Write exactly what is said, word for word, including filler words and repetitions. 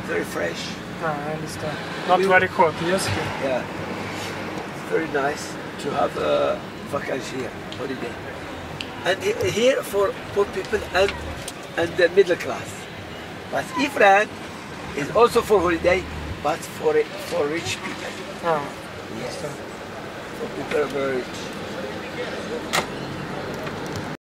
very fresh. Ah, I understand. Not We- very hot, yes? Yeah, very nice to have a vacation here, holiday. And he- here for poor people and and the middle class. But Ifrane is also for holiday, but for for rich people. Ah, Yes, for people very rich.